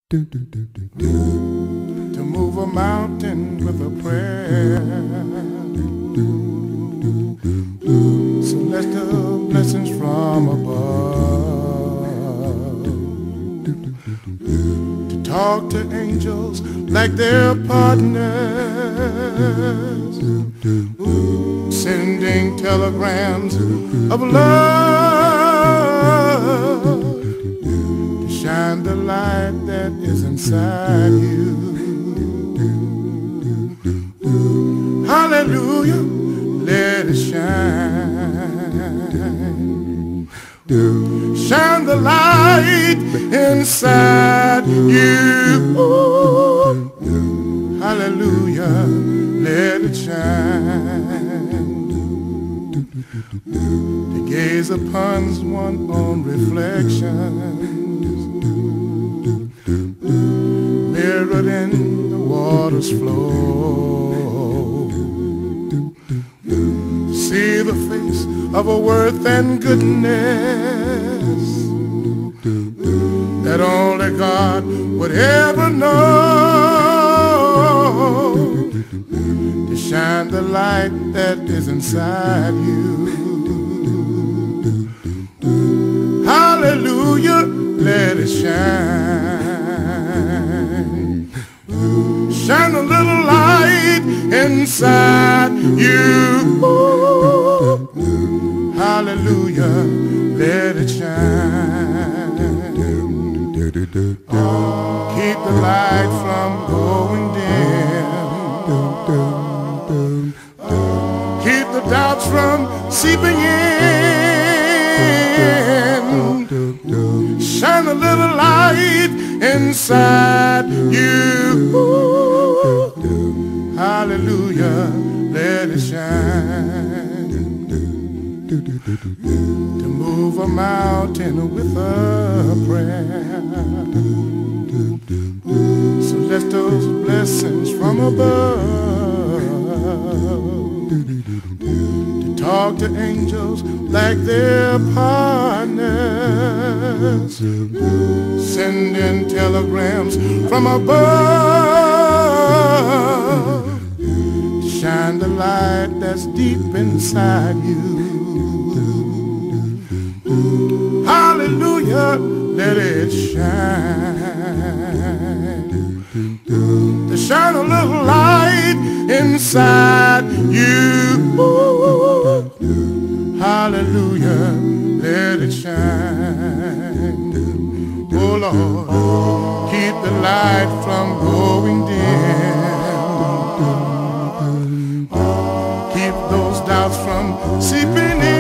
To move a mountain with a prayer. Celestial blessings from above. To talk to angels like they're partners. Sending telegrams of love. To shine the light that is inside you. Hallelujah, let it shine. Shine the light inside you. Hallelujah, let it shine. To gaze upon one's own reflections, mirrored in the water's flow. See the face of a worth and goodness that only God would ever know. To shine the light that is inside you. Hallelujah, let it shine. Shine a little light inside you. Hallelujah, let it shine. Keep the light from going dim. Keep the doubts from seeping in. Shine a little light inside you. Hallelujah, let it shine. To move a mountain with a prayer. Celestial blessings from above. To talk to angels like they're partners. Sending telegrams from above. Shine the light that's deep inside you. Hallelujah, let it shine. To shine a little light inside you. Hallelujah, let it shine. Oh Lord, keep the light from going dim. Keep those doubts from seeping in.